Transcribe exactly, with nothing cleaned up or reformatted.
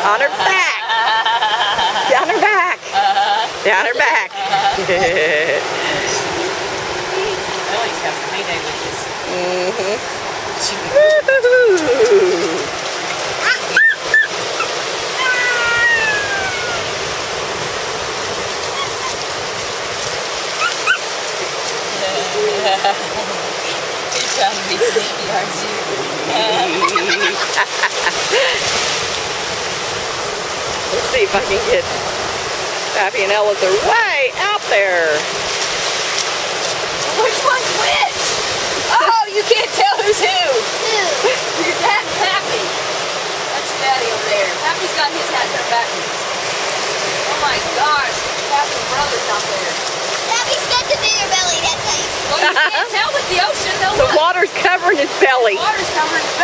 On her back. Down her back. Down her back. Ellie's having a heyday with this. Mm-hmm. You're trying to be sneaky, aren't you? Let's see if I can get Pappy and Ellis are way out there. Which one's which? Oh, you can't tell who's who. Who? Your dad and Pappy. That's Daddy over there. Pappy's got his hat turned back. Oh my gosh, Pappy and brothers out there. Pappy's got the bigger belly, that's how you Well, you can't tell with the ocean, though. The water's covering his belly. The water's covering his belly.